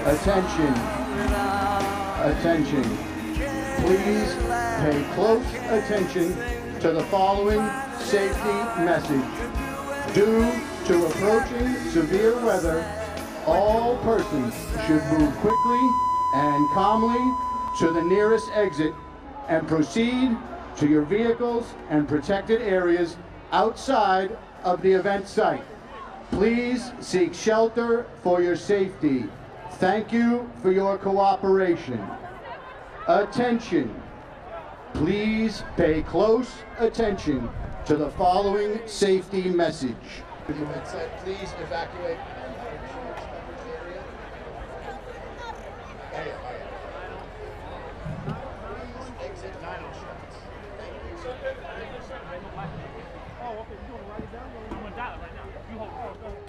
Attention. Attention. Please pay close attention to the following safety message. Due to approaching severe weather, all persons should move quickly and calmly to the nearest exit and proceed to your vehicles and protected areas outside of the event site. Please seek shelter for your safety. Thank you for your cooperation. Attention. Please pay close attention to the following safety message. The event site, please evacuate. Exit 9 insurance. Thank you. Oh, okay, you want to write it down? I'm going to dial it right now. You hold it.